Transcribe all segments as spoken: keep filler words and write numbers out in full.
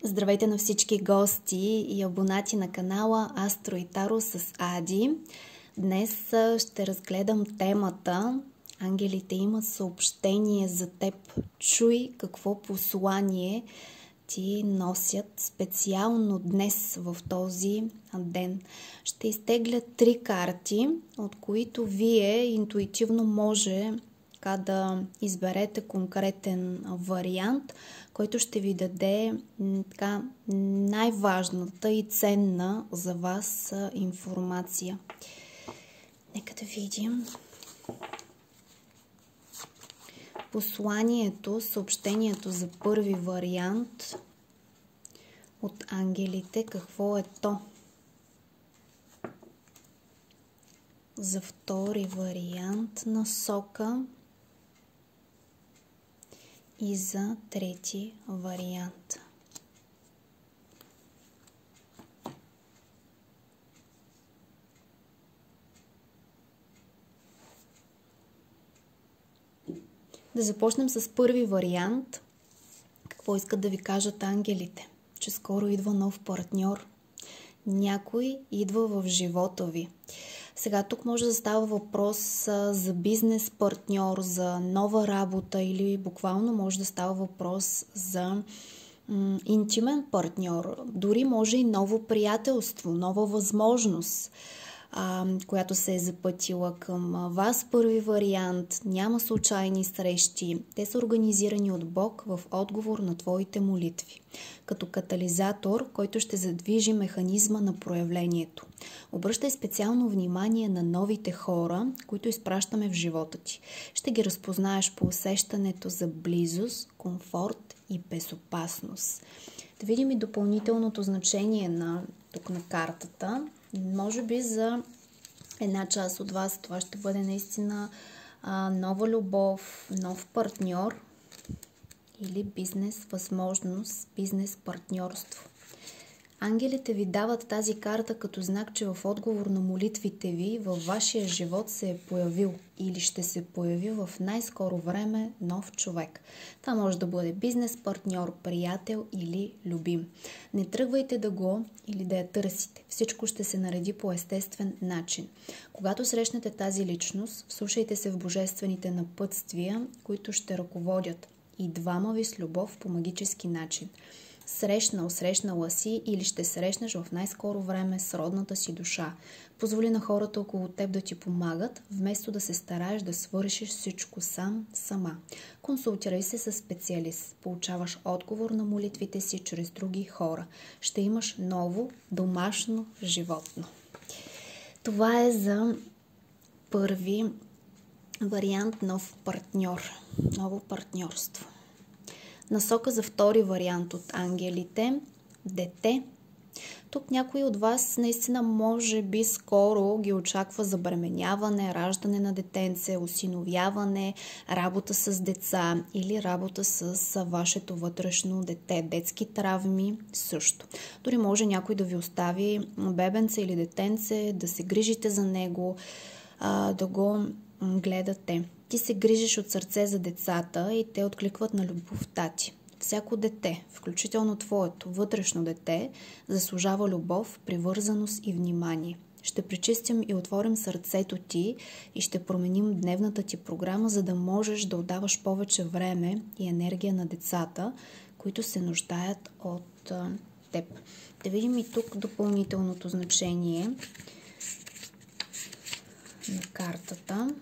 Здравейте на всички гости и абонати на канала Астро и Таро с Ади. Днес ще разгледам темата "Ангелите имат съобщение за теб. Чуй какво послание ти носят специално днес в този ден". Ще изтегля три карти, от които вие интуитивно може така да изберете конкретен вариант, който ще ви даде така най-важната и ценна за вас информация. Нека да видим посланието, съобщението за първи вариант от ангелите. Какво е то? За втори вариант насока и за трети вариант. Да започнем с първи вариант. Какво искат да ви кажат ангелите? Че скоро идва нов партньор. Някой идва в живота ви. Сега тук може да става въпрос за бизнес партньор, за нова работа или буквално може да става въпрос за м, интимен партньор. Дори може и ново приятелство, нова възможност, а, която се е запътила към вас. Първи вариант. Няма случайни срещи. Те са организирани от Бог в отговор на твоите молитви. Като катализатор, който ще задвижи механизма на проявлението. Обръщай специално внимание на новите хора, които изпращаме в живота ти. Ще ги разпознаеш по усещането за близост, комфорт и безопасност. Да видим и допълнителното значение на, тук на картата. Може би за една част от вас това ще бъде наистина а, нова любов, нов партньор или бизнес възможност, бизнес партньорство. Ангелите ви дават тази карта като знак, че в отговор на молитвите ви във вашия живот се е появил или ще се появи в най-скоро време нов човек. Това може да бъде бизнес партньор, приятел или любим. Не тръгвайте да го или да я търсите. Всичко ще се нареди по естествен начин. Когато срещнете тази личност, вслушайте се в божествените напътствия, които ще ръководят и двама ви с любов по магически начин. Срещнал, срещнала си или ще срещнеш в най-скоро време с родната си душа. Позволи на хората около теб да ти помагат, вместо да се стараеш да свършиш всичко сам, сама. Консултирай се с специалист. Получаваш отговор на молитвите си чрез други хора. Ще имаш ново домашно животно. Това е за първи вариант нов партньор. Ново партньорство. Насока за втори вариант от ангелите. Дете. Тук някой от вас наистина може би скоро ги очаква забременяване, раждане на детенце, осиновяване, работа с деца или работа с вашето вътрешно дете. Детски травми също. Дори може някой да ви остави бебенце или детенце, да се грижите за него, да го гледате. Ти се грижиш от сърце за децата и те откликват на любовта ти. Всяко дете, включително твоето вътрешно дете, заслужава любов, привързаност и внимание. Ще пречистим и отворим сърцето ти и ще променим дневната ти програма, за да можеш да отдаваш повече време и енергия на децата, които се нуждаят от теб. Да видим и тук допълнителното значение на картата.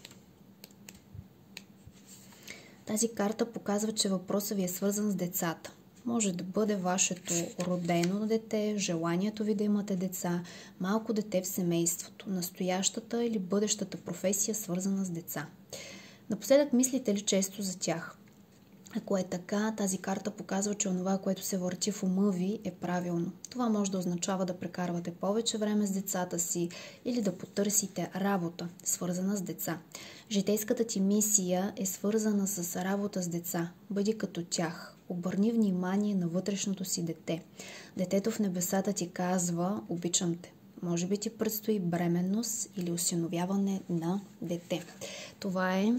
Тази карта показва, че въпросът ви е свързан с децата. Може да бъде вашето родено дете, желанието ви да имате деца, малко дете в семейството, настоящата или бъдещата професия, свързана с деца. Напоследък мислите ли често за тях? Ако е така, тази карта показва, че онова, което се върти в ума ви, е правилно. Това може да означава да прекарвате повече време с децата си или да потърсите работа, свързана с деца. Житейската ти мисия е свързана с работа с деца. Бъди като тях. Обърни внимание на вътрешното си дете. Детето в небесата ти казва: обичам те. Може би ти предстои бременност или осиновяване на дете. Това е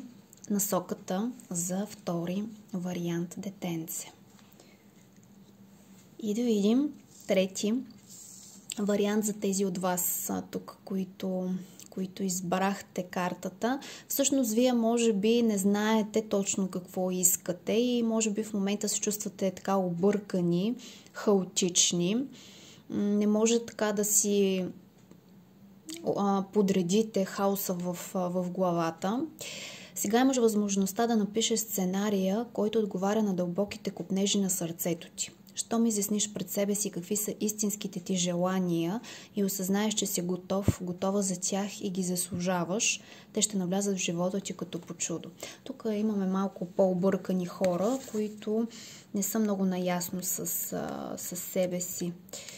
насоката за втори вариант детенце. И да видим трети вариант за тези от вас тук, които, които избрахте картата. Всъщност вие може би не знаете точно какво искате и може би в момента се чувствате така объркани, хаотични. Не може така да си а, подредите хаоса в, в главата. Сега имаш възможността да напишеш сценария, който отговаря на дълбоките копнежи на сърцето ти. Щом изясниш пред себе си какви са истинските ти желания и осъзнаеш, че си готов, готова за тях и ги заслужаваш, те ще навлязат в живота ти като по чудо. Тук имаме малко по-объркани хора, които не са много наясно с, с себе си.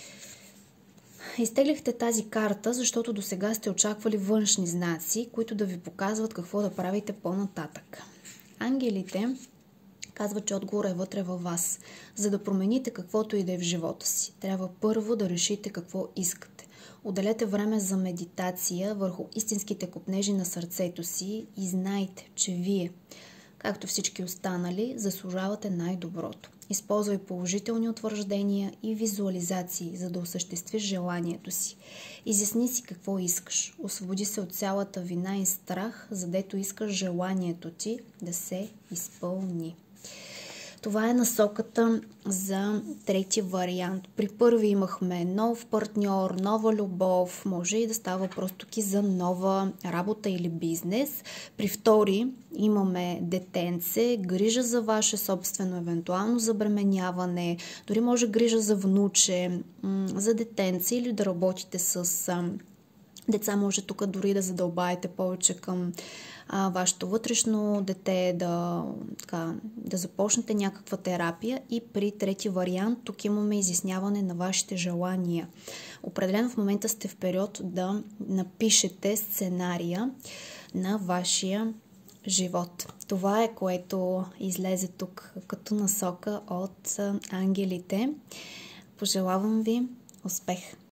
Изтеглихте тази карта, защото досега сте очаквали външни знаци, които да ви показват какво да правите по-нататък. Ангелите казват, че отговор е вътре във вас. За да промените каквото и да е в живота си, трябва първо да решите какво искате. Отделете време за медитация върху истинските копнежи на сърцето си и знайте, че вие, както всички останали, заслужавате най-доброто. Използвай положителни утвърждения и визуализации, за да осъществиш желанието си. Изясни си какво искаш. Освободи се от цялата вина и страх, задето искаш желанието ти да се изпълни. Това е насоката за трети вариант. При първи имахме нов партньор, нова любов, може и да става въпрос тук и за нова работа или бизнес. При втори имаме детенце, грижа за ваше собствено евентуално забременяване, дори може грижа за внуче, за детенце или да работите с деца, може тук дори да задълбаете повече към а, вашето вътрешно дете, да, така, да започнете някаква терапия. И при трети вариант, тук имаме изясняване на вашите желания. Определено в момента сте в период да напишете сценария на вашия живот. Това е, което излезе тук като насока от ангелите. Пожелавам ви успех!